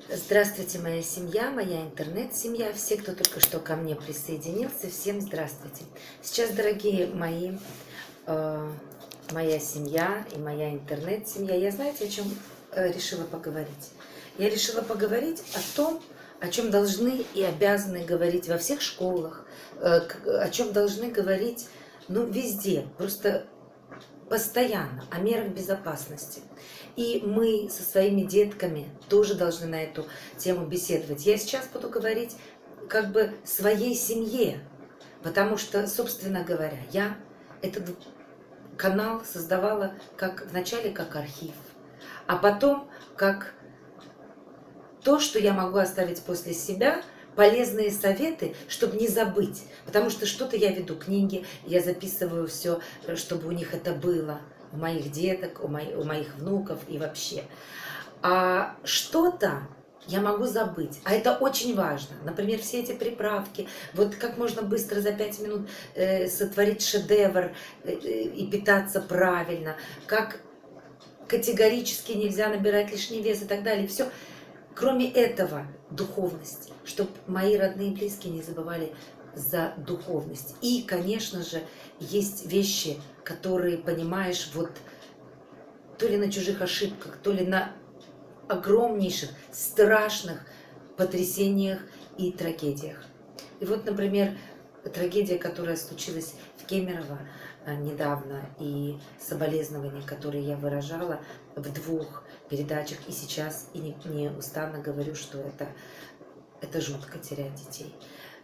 Здравствуйте, моя семья, моя интернет-семья, все, кто только что ко мне присоединился, всем здравствуйте. Сейчас, дорогие мои, моя семья и моя интернет-семья, я знаете, о чем решила поговорить? Я решила поговорить о том, о чем должны и обязаны говорить во всех школах, о чем должны говорить, ну, везде, просто постоянно, о мерах безопасности. И мы со своими детками тоже должны на эту тему беседовать. Я сейчас буду говорить как бы своей семье, потому что, собственно говоря, я этот канал создавала как вначале как архив, а потом как то, что я могу оставить после себя, полезные советы, чтобы не забыть. Потому что что-то я веду книги, я записываю все, чтобы у них это было, у моих деток, у моих внуков и вообще. А что-то я могу забыть. А это очень важно. Например, все эти приправки. Вот как можно быстро за 5 минут сотворить шедевр и питаться правильно. Как категорически нельзя набирать лишний вес и так далее. Все. Кроме этого, духовность, чтобы мои родные и близкие не забывали за духовность. И, конечно же, есть вещи, которые, понимаешь, вот то ли на чужих ошибках, то ли на огромнейших, страшных потрясениях и трагедиях. И вот, например, трагедия, которая случилась в Кемерово недавно, и соболезнования, которые я выражала в 2 передачах, и сейчас, и не устанно говорю, что это жутко терять детей.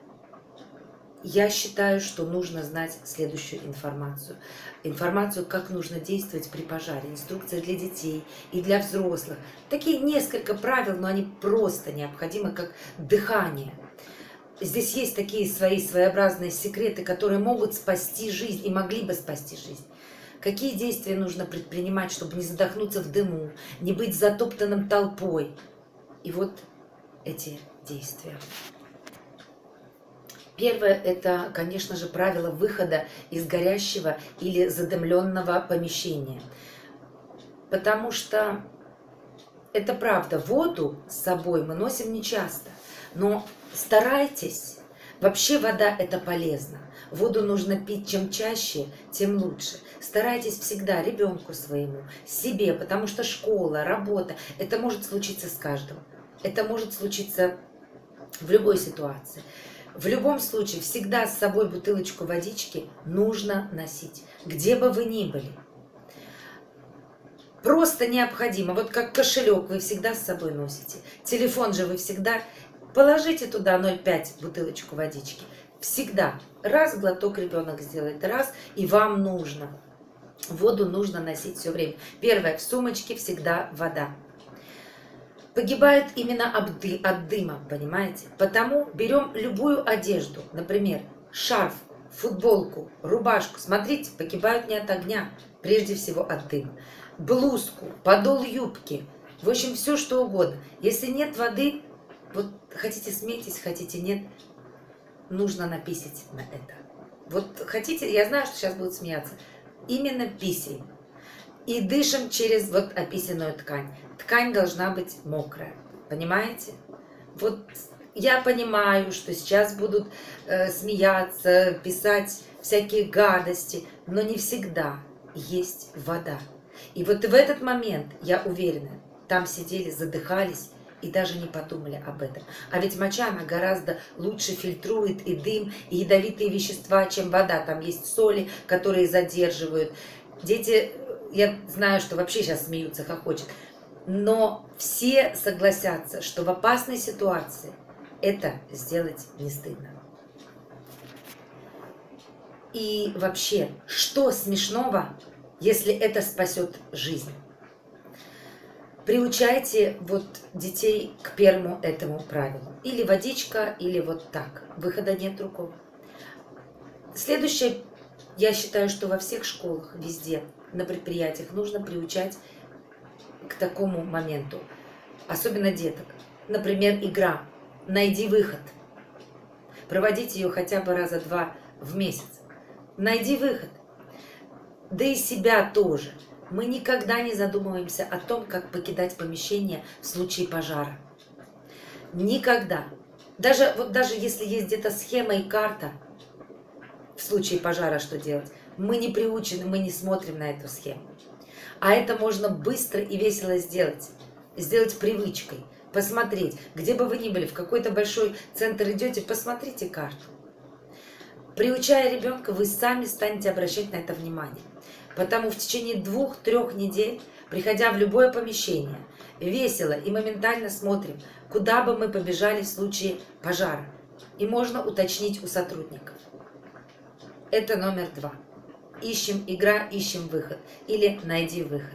Я считаю, что нужно знать следующую информацию. Информацию, как нужно действовать при пожаре. Инструкция для детей и для взрослых. Такие несколько правил, но они просто необходимы, как дыхание. Здесь есть такие своеобразные секреты, которые могут спасти жизнь и могли бы спасти жизнь. Какие действия нужно предпринимать, чтобы не задохнуться в дыму, не быть затоптанным толпой. И вот эти действия. Первое – это, конечно же, правило выхода из горящего или задымленного помещения. Потому что это правда, воду с собой мы носим нечасто, но старайтесь. Вообще вода – это полезно. Воду нужно пить чем чаще, тем лучше. Старайтесь всегда ребенку своему, себе, потому что школа, работа – это может случиться с каждым. Это может случиться в любой ситуации. В любом случае, всегда с собой бутылочку водички нужно носить, где бы вы ни были. Просто необходимо, вот как кошелек вы всегда с собой носите, телефон же вы всегда, положите туда 0,5 бутылочку водички, всегда. Раз глоток ребенок сделает, раз, и вам нужно. Воду нужно носить все время. Первое, в сумочке всегда вода. Погибает именно от дыма, понимаете? Потому берем любую одежду, например, шарф, футболку, рубашку. Смотрите, погибают не от огня, прежде всего от дыма. Блузку, подол юбки, в общем, все что угодно. Если нет воды, вот хотите смейтесь, хотите нет, нужно написать на это. Вот хотите, я знаю, что сейчас будут смеяться, именно писей. И дышим через вот описанную ткань. Ткань должна быть мокрая, понимаете? Вот я понимаю, что сейчас будут смеяться, писать всякие гадости, но не всегда есть вода. И вот в этот момент, я уверена, там сидели, задыхались и даже не подумали об этом. А ведь моча, она гораздо лучше фильтрует и дым, и ядовитые вещества, чем вода. Там есть соли, которые задерживают. Дети, я знаю, что вообще сейчас смеются, хохочут, но все согласятся, что в опасной ситуации это сделать не стыдно. И вообще, что смешного, если это спасет жизнь? Приучайте вот детей к первому этому правилу. Или водичка, или вот так. Выхода нет другого. Следующее, я считаю, что во всех школах, везде, на предприятиях нужно приучать к такому моменту. Особенно деток. Например, игра «Найди выход». Проводите ее хотя бы раза 2 в месяц. Найди выход. Да и себя тоже. Мы никогда не задумываемся о том, как покидать помещение в случае пожара. Никогда. Даже если есть где-то схема и карта, в случае пожара что делать, мы не приучены, мы не смотрим на эту схему. А это можно быстро и весело сделать. Сделать привычкой. Посмотреть, где бы вы ни были, в какой-то большой центр идете, посмотрите карту. Приучая ребенка, вы сами станете обращать на это внимание. Потому в течение 2-3 недель, приходя в любое помещение, весело и моментально смотрим, куда бы мы побежали в случае пожара. И можно уточнить у сотрудников. Это номер 2. Ищем игра, ищем выход. Или найди выход.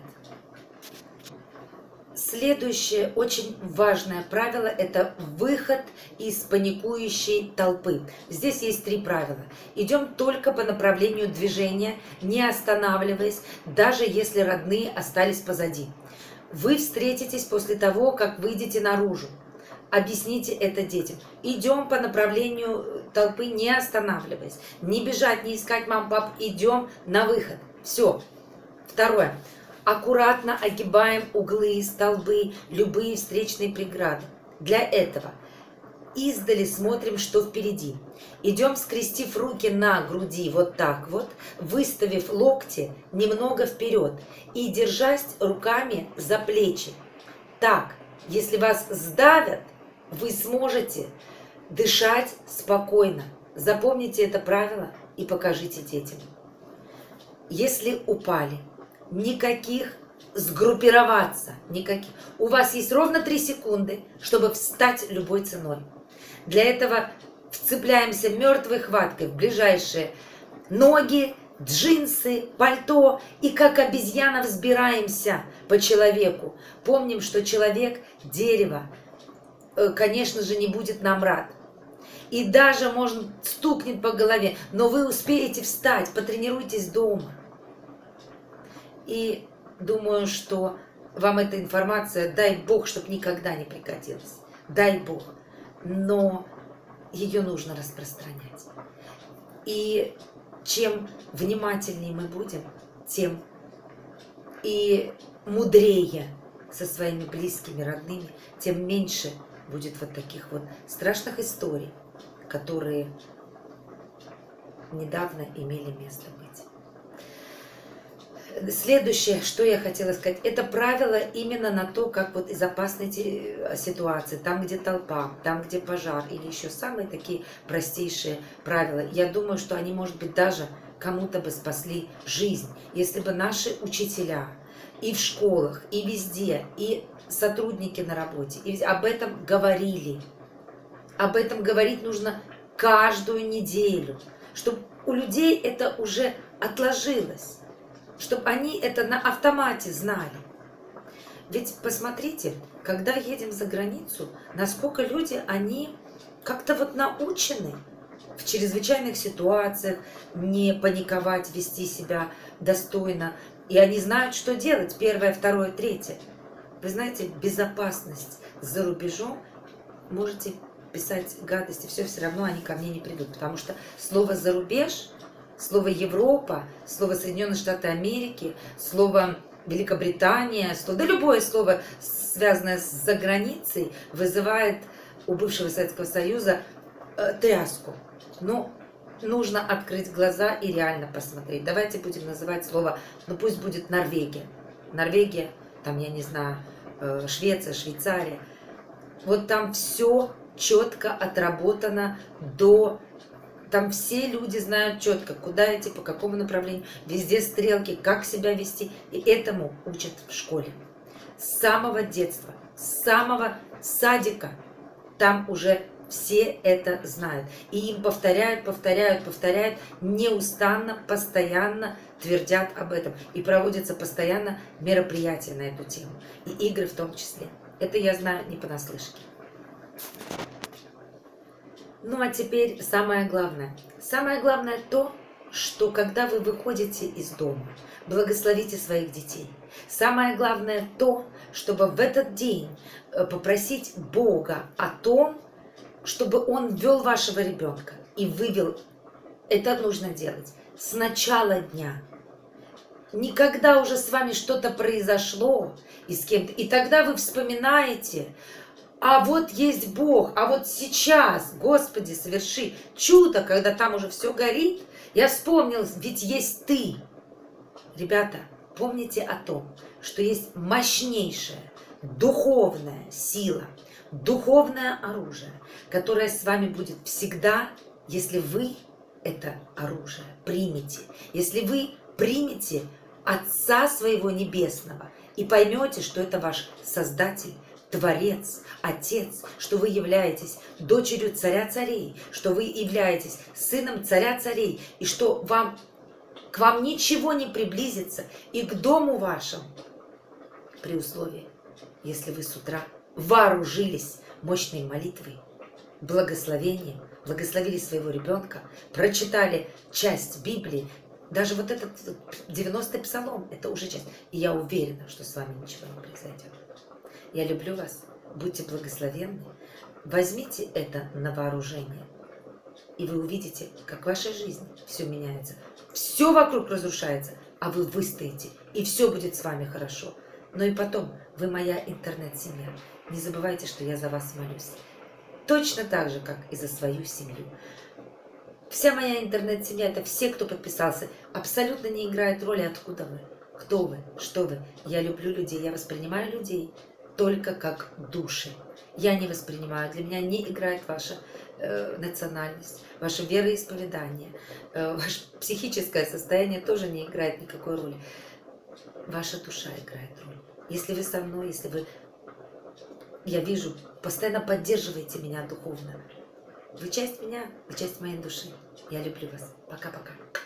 Следующее очень важное правило – это выход из паникующей толпы. Здесь есть 3 правила. Идем только по направлению движения, не останавливаясь, даже если родные остались позади. Вы встретитесь после того, как выйдете наружу. Объясните это детям. Идем по направлению толпы, не останавливаясь. Не бежать, не искать мам, пап. Идем на выход. Все. Второе. Аккуратно огибаем углы, столбы, любые встречные преграды. Для этого издали смотрим, что впереди. Идем, скрестив руки на груди, вот так вот, выставив локти немного вперед и держась руками за плечи. Так, если вас сдавят, вы сможете дышать спокойно. Запомните это правило и покажите детям. Если упали, никаких сгруппироваться, никаких. У вас есть ровно 3 секунды, чтобы встать любой ценой. Для этого вцепляемся мертвой хваткой в ближайшие ноги, джинсы, пальто и как обезьяна взбираемся по человеку. Помним, что человек – дерево, конечно же, не будет нам рад. И даже, может, стукнет по голове, но вы успеете встать, потренируйтесь дома. И думаю, что вам эта информация, дай Бог, чтобы никогда не пригодилась. Дай Бог. Но ее нужно распространять. И чем внимательнее мы будем, тем и мудрее со своими близкими, родными, тем меньше будет вот таких вот страшных историй, которые недавно имели место быть. Следующее, что я хотела сказать, это правило именно на то, как вот из опасной ситуации, там, где толпа, там, где пожар, или еще самые такие простейшие правила. Я думаю, что они, может быть, даже кому-то бы спасли жизнь, если бы наши учителя и в школах, и везде, и сотрудники на работе и об этом говорили. Об этом говорить нужно каждую неделю, чтобы у людей это уже отложилось, чтобы они это на автомате знали. Ведь посмотрите, когда едем за границу, насколько люди, они как-то вот научены в чрезвычайных ситуациях не паниковать, вести себя достойно. И они знают, что делать. Первое, второе, третье. Вы знаете, безопасность за рубежом, можете писать гадости, все равно они ко мне не придут. Потому что слово «зарубеж», слово «Европа», слово «Соединенные Штаты Америки», слово «Великобритания», да любое слово, связанное с заграницей, вызывает у бывшего Советского Союза тряску. Но нужно открыть глаза и реально посмотреть. Давайте будем называть слово, ну пусть будет Норвегия. Норвегия, там, я не знаю, Швеция, Швейцария. Вот там все четко отработано до... Там все люди знают четко, куда идти, по какому направлению. Везде стрелки, как себя вести. И этому учат в школе. С самого детства, с самого садика. Там уже все это знают. И им повторяют, неустанно, постоянно твердят об этом. И проводятся постоянно мероприятия на эту тему. И игры в том числе. Это я знаю не понаслышке. Ну а теперь самое главное. Самое главное то, что когда вы выходите из дома, благословите своих детей. Самое главное то, чтобы в этот день попросить Бога о том, чтобы Он ввел вашего ребенка и вывел. Это нужно делать с начала дня. Никогда уже с вами что-то произошло и с кем-то. И тогда вы вспоминаете, а вот есть Бог, а вот сейчас, Господи, соверши чудо, когда там уже все горит. Я вспомнил, ведь есть Ты. Ребята, помните о том, что есть мощнейшая духовная сила, духовное оружие, которое с вами будет всегда, если вы это оружие примете. Если вы примете Отца своего Небесного и поймете, что это ваш Создатель, Творец, Отец, что вы являетесь дочерью Царя Царей, что вы являетесь сыном Царя Царей, и что к вам ничего не приблизится и к дому вашему, при условии, если вы с утра вооружились мощной молитвой, благословением, благословили своего ребенка, прочитали часть Библии, даже вот этот 90-й псалом, это уже часть. И я уверена, что с вами ничего не произойдет. Я люблю вас, будьте благословенны, возьмите это на вооружение, и вы увидите, как в вашей жизни все меняется. Все вокруг разрушается, а вы выстоите, и все будет с вами хорошо. Но и потом, вы моя интернет-семья. Не забывайте, что я за вас молюсь. Точно так же, как и за свою семью. Вся моя интернет-семья, это все, кто подписался, абсолютно не играет роли, откуда вы, кто вы, что вы. Я люблю людей, я воспринимаю людей только как души. Я не воспринимаю, для меня не играет ваша национальность, ваше вероисповедание, ваше психическое состояние тоже не играет никакой роли. Ваша душа играет роль. Если вы со мной, если вы, я вижу, постоянно поддерживаете меня духовно, вы часть меня, вы часть моей души. Я люблю вас. Пока-пока.